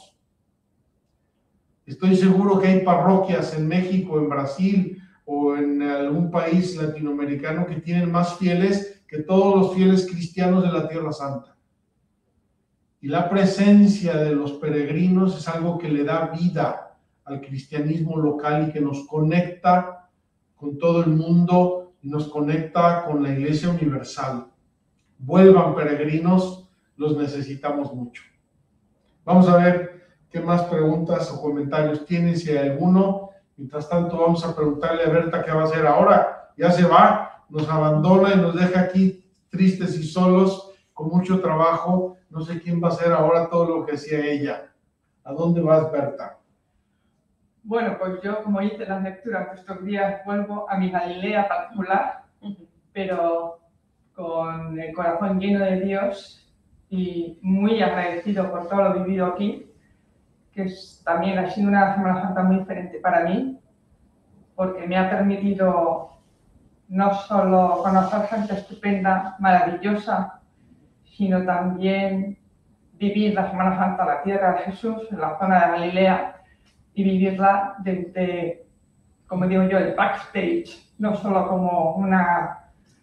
Estoy seguro que hay parroquias en México, en Brasil o en algún país latinoamericano que tienen más fieles que todos los fieles cristianos de la Tierra Santa. Y la presencia de los peregrinos es algo que le da vida al cristianismo local y que nos conecta con todo el mundo y nos conecta con la Iglesia Universal. Vuelvan peregrinos, los necesitamos mucho. Vamos a ver qué más preguntas o comentarios tienen, si hay alguno. Mientras tanto, vamos a preguntarle a Berta qué va a hacer ahora. Ya se va, nos abandona y nos deja aquí tristes y solos, con mucho trabajo. No sé quién va a hacer ahora todo lo que hacía ella. ¿A dónde vas, Berta? Bueno, pues yo, como hice las lecturas estos días, vuelvo a mi Galilea particular, pero con el corazón lleno de Dios y muy agradecido por todo lo vivido aquí, que también ha sido una Semana Santa muy diferente para mí, porque me ha permitido no solo conocer gente estupenda, maravillosa, sino también vivir la Semana Santa en la tierra de Jesús, en la zona de Galilea, y vivirla desde, como digo yo, el backstage, no solo como una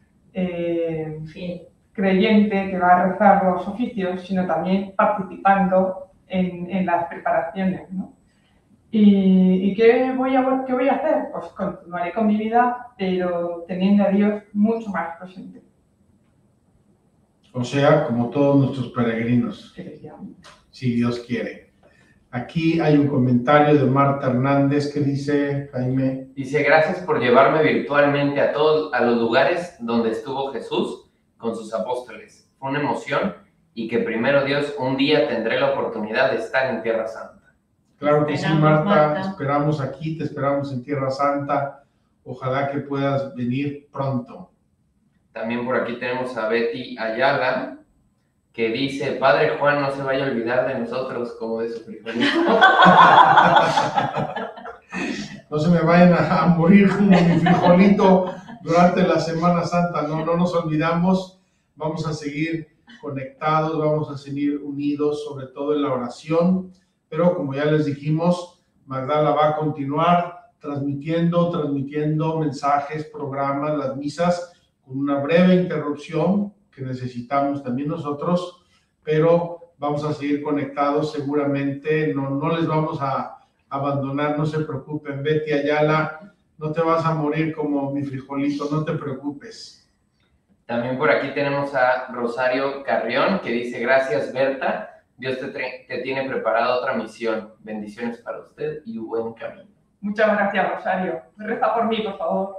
creyente que va a rezar los oficios, sino también participando en las preparaciones, ¿no? ¿Y qué voy a hacer? Pues continuaré con mi vida, pero teniendo a Dios mucho más presente. O sea, como todos nuestros peregrinos, Efectivamente. si Dios quiere. Aquí hay un comentario de Marta Hernández que dice, Jaime. Dice, gracias por llevarme virtualmente a los lugares donde estuvo Jesús con sus apóstoles. Fue una emoción y que primero Dios, un día tendré la oportunidad de estar en Tierra Santa. Claro que sí, Esperamos, Marta. Marta. Esperamos aquí, te esperamos en Tierra Santa. Ojalá que puedas venir pronto. También por aquí tenemos a Betty Ayala, que dice, Padre Juan, no se vaya a olvidar de nosotros como de su frijolito. No se me vayan a morir como mi frijolito durante la Semana Santa. No nos olvidamos. Vamos a seguir conectados, vamos a seguir unidos, sobre todo en la oración. Pero como ya les dijimos, Magdala va a continuar transmitiendo mensajes, programas, las misas, con una breve interrupción que necesitamos también nosotros, pero vamos a seguir conectados seguramente, no les vamos a abandonar, no se preocupen. Betty Ayala, no te vas a morir como mi frijolito, no te preocupes. También por aquí tenemos a Rosario Carrión, que dice, gracias Berta, Dios te tiene preparada otra misión. Bendiciones para usted y un buen camino. Muchas gracias, Rosario. Reza por mí, por favor.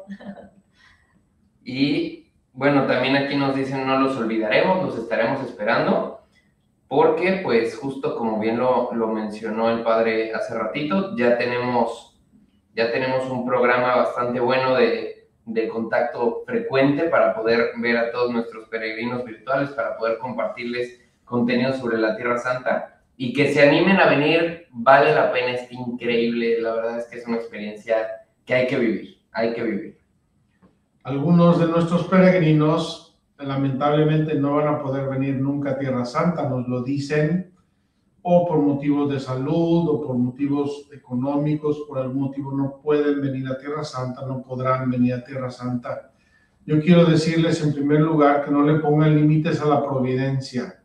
Y bueno, también aquí nos dicen, no los olvidaremos, los estaremos esperando, porque pues justo como bien lo mencionó el padre hace ratito, ya tenemos un programa bastante bueno de contacto frecuente para poder ver a todos nuestros peregrinos virtuales, para poder compartirles contenido sobre la Tierra Santa, y que se animen a venir, vale la pena, es increíble, la verdad es que es una experiencia que hay que vivir. Algunos de nuestros peregrinos lamentablemente no van a poder venir nunca a Tierra Santa, nos lo dicen, o por motivos de salud, o por motivos económicos, por algún motivo no pueden venir a Tierra Santa, no podrán venir a Tierra Santa. Yo quiero decirles en primer lugar que no le pongan límites a la providencia.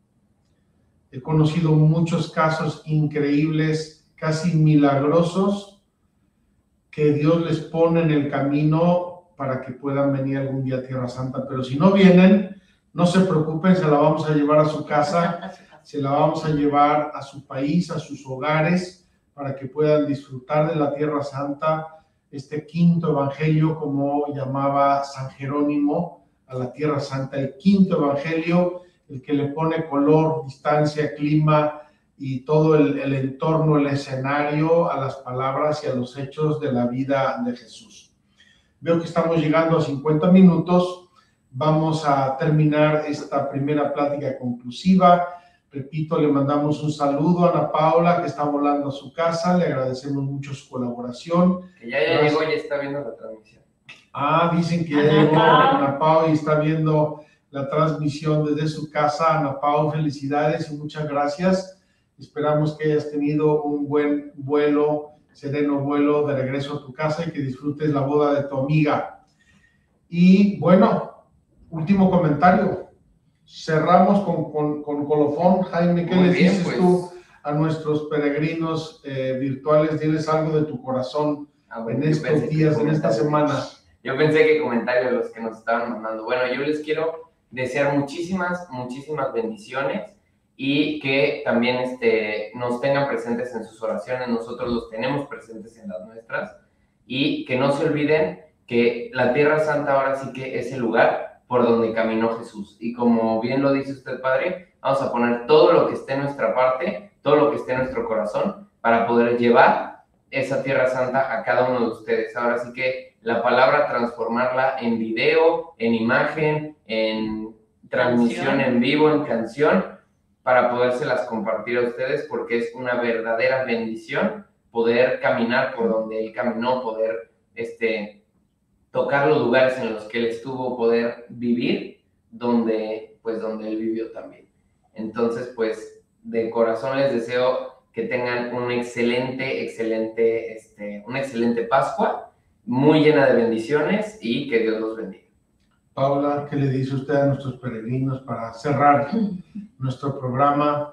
He conocido muchos casos increíbles, casi milagrosos, que Dios les pone en el camino para que puedan venir algún día a Tierra Santa. Pero si no vienen, no se preocupen, se la vamos a llevar a su casa, se la vamos a llevar a su país, a sus hogares, para que puedan disfrutar de la Tierra Santa, este quinto evangelio, como llamaba San Jerónimo, a la Tierra Santa, el quinto evangelio, el que le pone color, distancia, clima y todo el entorno, el escenario a las palabras y a los hechos de la vida de Jesús. Veo que estamos llegando a 50 minutos. Vamos a terminar esta primera plática conclusiva. Repito, le mandamos un saludo a Ana Paula, que está volando a su casa. Le agradecemos mucho su colaboración. Que ya llegó y está viendo la transmisión. Dicen que ya llegó Ana Paula y está viendo la transmisión desde su casa. Ana Pau, felicidades y muchas gracias. Esperamos que hayas tenido un buen vuelo, sereno vuelo de regreso a tu casa y que disfrutes la boda de tu amiga. Y bueno, último comentario. Cerramos con colofón. Jaime, ¿qué les dices tú a nuestros peregrinos virtuales? ¿Tienes algo de tu corazón en estos días, en esta semana? Yo pensé que comentarios los que nos estaban mandando. Bueno, yo les quiero desear muchísimas bendiciones y que también nos tengan presentes en sus oraciones. Nosotros los tenemos presentes en las nuestras, y que no se olviden que la Tierra Santa ahora sí que es el lugar por donde caminó Jesús. Y como bien lo dice usted, Padre, vamos a poner todo lo que esté en nuestra parte, todo lo que esté en nuestro corazón, para poder llevar esa Tierra Santa a cada uno de ustedes. Ahora sí que la palabra, transformarla en video, en imagen, en transmisión en vivo, en canción, para podérselas compartir a ustedes, porque es una verdadera bendición poder caminar por donde Él caminó, poder tocar los lugares en los que Él estuvo, poder vivir donde Él vivió también. Entonces, pues, de corazón les deseo que tengan una excelente Pascua, muy llena de bendiciones, y que Dios los bendiga. Paula, ¿qué le dice usted a nuestros peregrinos para cerrar nuestro programa?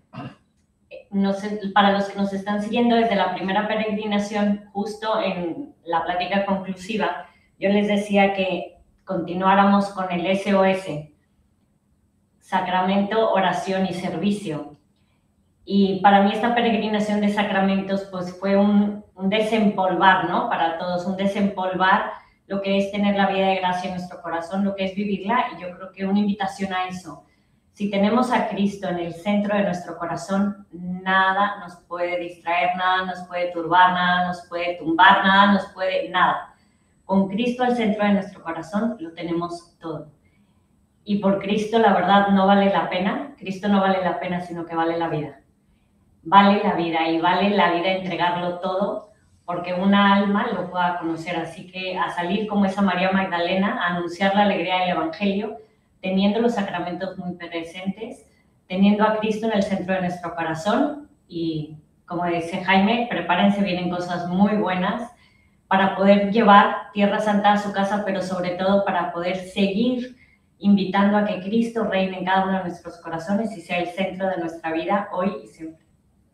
Para los que nos están siguiendo desde la primera peregrinación, justo en la plática conclusiva, yo les decía que continuáramos con el SOS. sacramento, oración y servicio. Y para mí esta peregrinación de sacramentos pues fue un desempolvar, ¿no? Para todos, un desempolvar lo que es tener la vida de gracia en nuestro corazón, lo que es vivirla, y yo creo que una invitación a eso. Si tenemos a Cristo en el centro de nuestro corazón, nada nos puede distraer, nada nos puede turbar, nada nos puede tumbar, nada nos puede, nada. Con Cristo al centro de nuestro corazón lo tenemos todo. Y por Cristo la verdad no vale la pena, Cristo no vale la pena, sino que vale la vida. Vale la vida y vale la vida entregarlo todo porque una alma lo pueda conocer. Así que a salir como esa María Magdalena, a anunciar la alegría del Evangelio, teniendo los sacramentos muy presentes, teniendo a Cristo en el centro de nuestro corazón y, como dice Jaime, prepárense, vienen cosas muy buenas para poder llevar Tierra Santa a su casa, pero sobre todo para poder seguir invitando a que Cristo reine en cada uno de nuestros corazones y sea el centro de nuestra vida hoy y siempre.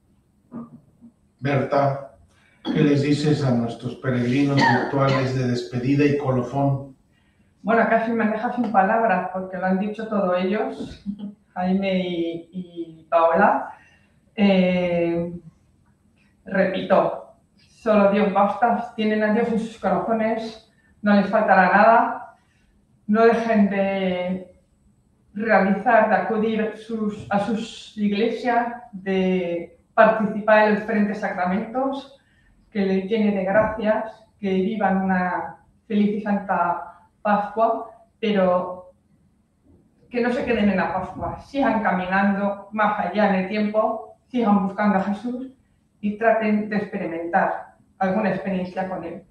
Berta, ¿qué les dices a nuestros peregrinos virtuales de despedida y colofón? Bueno, casi me dejas sin palabras porque lo han dicho todos ellos, Jaime y Paola. Repito, solo Dios basta, tienen a Dios en sus corazones, no les faltará nada, no dejen de realizar, de acudir a sus iglesias, de participar en los diferentes sacramentos, que les llene de gracias, que vivan una feliz y santa Pascua, pero que no se queden en la Pascua, sigan caminando más allá en el tiempo, sigan buscando a Jesús y traten de experimentar alguna experiencia con Él.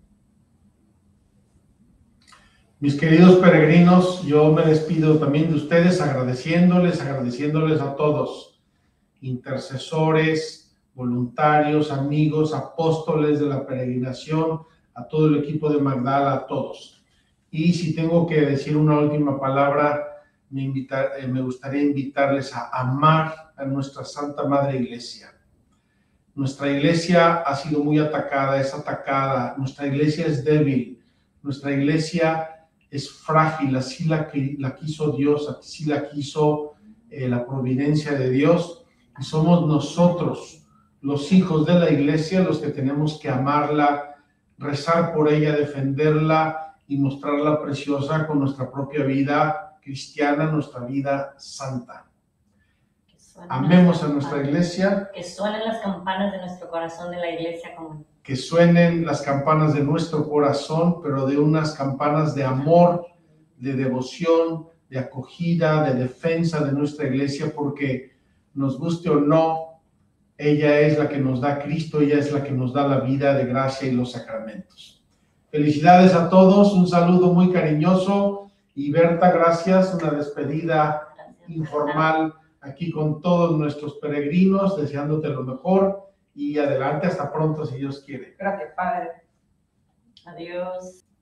Mis queridos peregrinos, yo me despido también de ustedes agradeciéndoles a todos, intercesores, voluntarios, amigos, apóstoles de la peregrinación, a todo el equipo de Magdala, a todos. Y si tengo que decir una última palabra, me gustaría invitarles a amar a nuestra Santa Madre Iglesia. Nuestra Iglesia ha sido muy atacada, es atacada, nuestra Iglesia es débil, nuestra Iglesia es frágil, así la quiso Dios, así la quiso la providencia de Dios, y somos nosotros, los hijos de la Iglesia, los que tenemos que amarla, rezar por ella, defenderla y mostrarla preciosa con nuestra propia vida cristiana, nuestra vida santa. Amemos a nuestra Iglesia. Que suenen las campanas de nuestro corazón de la Iglesia común. Que suenen las campanas de nuestro corazón, pero de unas campanas de amor, de devoción, de acogida, de defensa de nuestra Iglesia, porque nos guste o no, ella es la que nos da Cristo, ella es la que nos da la vida de gracia y los sacramentos. Felicidades a todos, un saludo muy cariñoso y Berta, gracias, una despedida informal aquí con todos nuestros peregrinos, deseándote lo mejor y adelante, hasta pronto si Dios quiere. Gracias, Padre. Adiós.